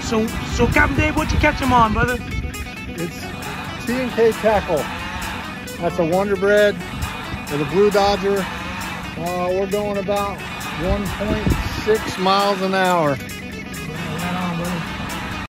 So Captain Dave, what you catch him on, brother? It's TNK Tackle. That's a Wonder Bread with a Blue Dodger. We're going about 1.6 miles an hour.